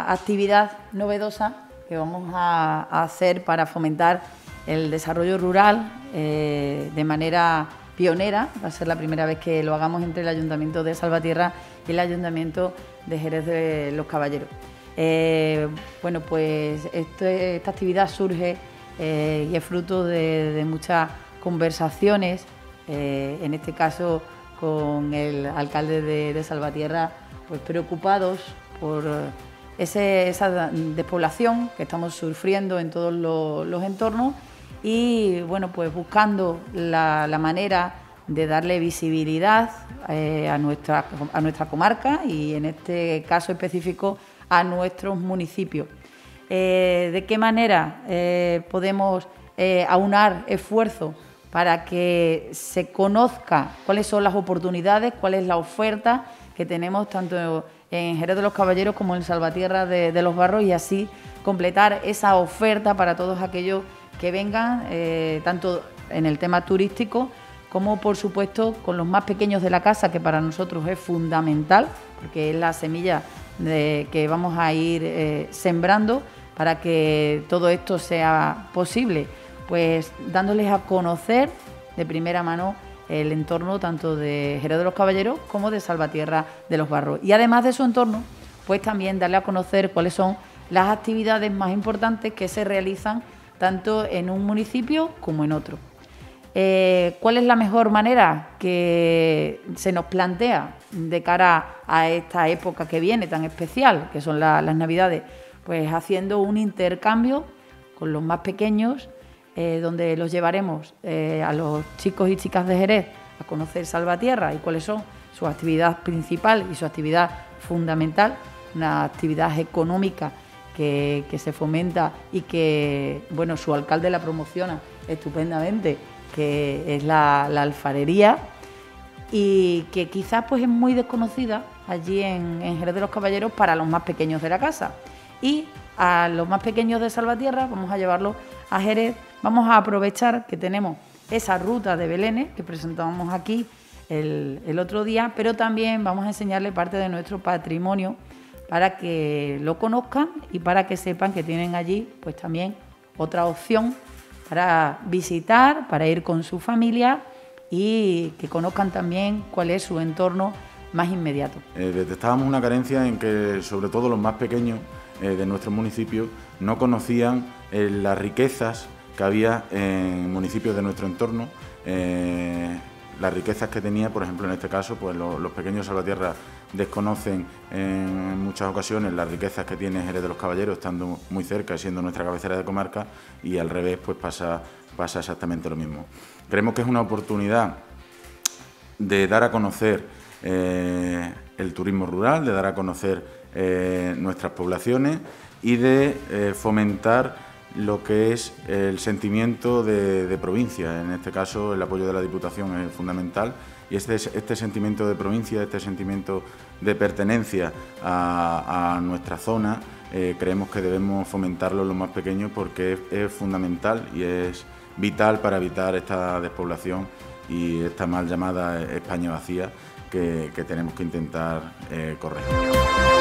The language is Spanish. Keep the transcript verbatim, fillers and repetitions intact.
una actividad novedosa que vamos a, a hacer para fomentar el desarrollo rural eh, de manera pionera. Va a ser la primera vez que lo hagamos entre el Ayuntamiento de Salvatierra y el Ayuntamiento de Jerez de los Caballeros. Eh, bueno, pues este, esta actividad surge eh, y es fruto de, de muchas conversaciones, eh, en este caso con el alcalde de, de Salvatierra, pues preocupados por ese, esa despoblación que estamos sufriendo en todos los, los entornos y bueno, pues buscando la, la manera de darle visibilidad eh, a, nuestra, a nuestra comarca y en este caso específico a nuestros municipios. Eh, ¿De qué manera eh, podemos eh, aunar esfuerzos para que se conozca cuáles son las oportunidades, cuál es la oferta que tenemos tanto en Jerez de los Caballeros como en Salvatierra de, de los Barros y así completar esa oferta para todos aquellos que vengan, eh, tanto en el tema turístico como, por supuesto, con los más pequeños de la casa, que para nosotros es fundamental, porque es la semilla de, que vamos a ir eh, sembrando para que todo esto sea posible, pues dándoles a conocer de primera mano el entorno tanto de Jerez de los Caballeros como de Salvatierra de los Barros. Y además de su entorno, pues también darle a conocer cuáles son las actividades más importantes que se realizan tanto en un municipio como en otro. Eh, ¿Cuál es la mejor manera que se nos plantea de cara a esta época que viene tan especial, que son la, las Navidades? Pues haciendo un intercambio con los más pequeños, eh, donde los llevaremos eh, a los chicos y chicas de Jerez a conocer Salvatierra y cuáles son su actividad principal y su actividad fundamental, una actividad económica que, que se fomenta y que, bueno, su alcalde la promociona estupendamente, que es la, la alfarería y que quizás pues es muy desconocida allí en, en Jerez de los Caballeros para los más pequeños de la casa. Y a los más pequeños de Salvatierra vamos a llevarlos a Jerez, vamos a aprovechar que tenemos esa ruta de belenes que presentamos aquí el, el otro día, pero también vamos a enseñarles parte de nuestro patrimonio para que lo conozcan y para que sepan que tienen allí pues también otra opción para visitar, para ir con su familia y que conozcan también cuál es su entorno más inmediato. Eh, detectábamos una carencia en que sobre todo los más pequeños eh, de nuestro municipio no conocían eh, las riquezas que había en municipios de nuestro entorno, eh, las riquezas que tenía, por ejemplo, en este caso, pues los, los pequeños Salvatierra desconocen en muchas ocasiones las riquezas que tiene Jerez de los Caballeros, estando muy cerca y siendo nuestra cabecera de comarca, y al revés, pues pasa, pasa exactamente lo mismo. Creemos que es una oportunidad de dar a conocer eh, el turismo rural, de dar a conocer eh, nuestras poblaciones y de eh, fomentar lo que es el sentimiento de, de provincia. En este caso, el apoyo de la Diputación es fundamental y este, este sentimiento de provincia, este sentimiento de pertenencia a, a nuestra zona, eh, creemos que debemos fomentarlo en los más pequeños porque es, es fundamental y es vital para evitar esta despoblación y esta mal llamada España vacía que, que tenemos que intentar eh, corregir.